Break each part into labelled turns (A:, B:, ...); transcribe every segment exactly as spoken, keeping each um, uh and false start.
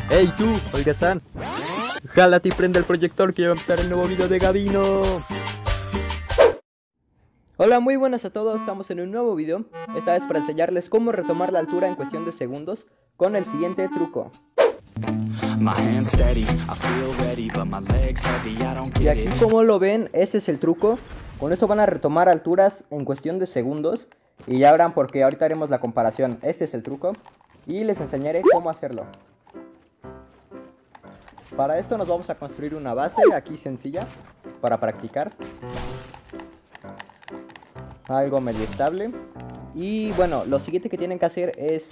A: Hey tú, Olga-san, jálate y prende el proyector que ya va a empezar el nuevo video de Gabino. Hola, muy buenas a todos, estamos en un nuevo video. Esta vez para enseñarles cómo retomar la altura en cuestión de segundos con el siguiente truco. Y aquí, como lo ven, este es el truco. Con esto van a retomar alturas en cuestión de segundos. Y ya verán por qué, ahorita haremos la comparación. Este es el truco y les enseñaré cómo hacerlo. Para esto nos vamos a construir una base aquí sencilla para practicar. Algo medio estable. Y bueno, lo siguiente que tienen que hacer es,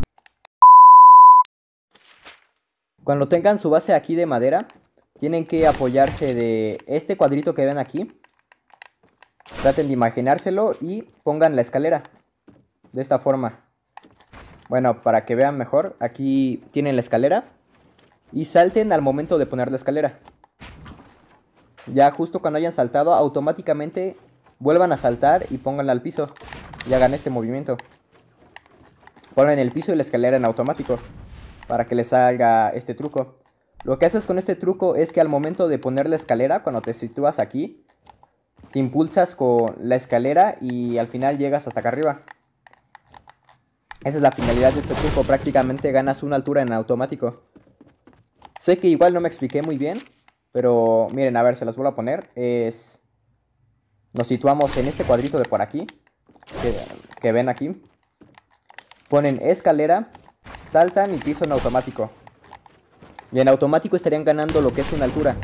A: cuando tengan su base aquí de madera, tienen que apoyarse de este cuadrito que ven aquí. Traten de imaginárselo y pongan la escalera de esta forma. Bueno, para que vean mejor, aquí tienen la escalera. Y salten al momento de poner la escalera. Ya justo cuando hayan saltado, automáticamente vuelvan a saltar y pónganla al piso. Y hagan este movimiento. Ponen el piso y la escalera en automático, para que les salga este truco. Lo que haces con este truco es que al momento de poner la escalera, cuando te sitúas aquí, te impulsas con la escalera y al final llegas hasta acá arriba. Esa es la finalidad de este truco. Prácticamente ganas una altura en automático. Sé que igual no me expliqué muy bien, pero miren, a ver, se las vuelvo a poner. Es... Nos situamos en este cuadrito de por aquí, que, que ven aquí. Ponen escalera, saltan y piso en automático. Y en automático estarían ganando lo que es una altura.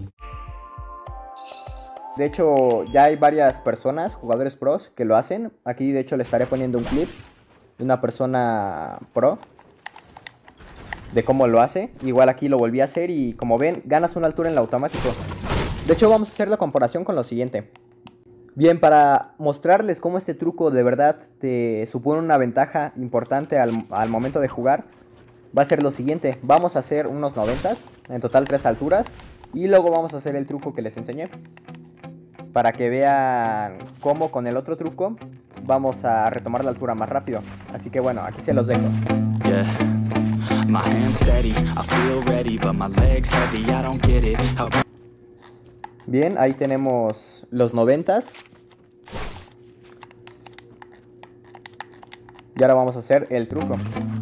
A: De hecho, ya hay varias personas, jugadores pros, que lo hacen. Aquí de hecho le estaré poniendo un clip de una persona pro, de cómo lo hace. Igual aquí lo volví a hacer y como ven, ganas una altura en el automático. De hecho vamos a hacer la comparación con lo siguiente. Bien, para mostrarles cómo este truco de verdad te supone una ventaja importante al, al momento de jugar, va a ser lo siguiente. Vamos a hacer unos noventas, en total tres alturas, y luego vamos a hacer el truco que les enseñé, para que vean cómo con el otro truco vamos a retomar la altura más rápido. Así que bueno, aquí se los dejo. Yeah. My hands steady, I feel ready, but my legs heavy, I don't get it. How... Bien, ahí tenemos los noventas. Y ahora vamos a hacer el truco.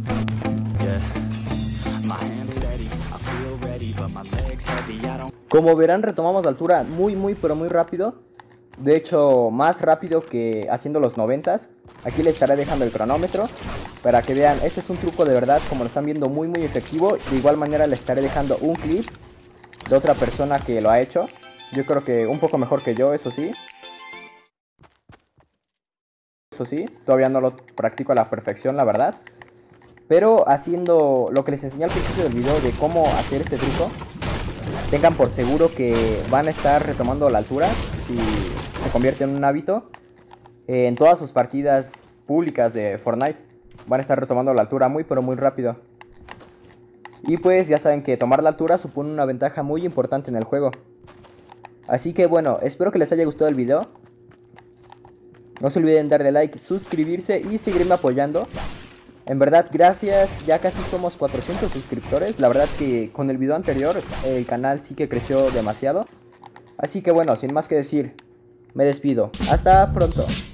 A: Como verán, retomamos la altura muy muy pero muy rápido. De hecho, más rápido que haciendo los noventas. Aquí les estaré dejando el cronómetro para que vean, este es un truco de verdad, como lo están viendo, muy muy efectivo. De igual manera les estaré dejando un clip de otra persona que lo ha hecho. Yo creo que un poco mejor que yo, eso sí. Eso sí, todavía no lo practico a la perfección, la verdad. Pero haciendo lo que les enseñé al principio del video de cómo hacer este truco, tengan por seguro que van a estar retomando la altura si se convierte en un hábito. En todas sus partidas públicas de Fortnite van a estar retomando la altura muy pero muy rápido. Y pues ya saben que tomar la altura supone una ventaja muy importante en el juego. Así que bueno, espero que les haya gustado el video. No se olviden darle like, suscribirse y seguirme apoyando. En verdad, gracias, ya casi somos cuatrocientos suscriptores. La verdad que con el video anterior el canal sí que creció demasiado. Así que bueno, sin más que decir, me despido. Hasta pronto.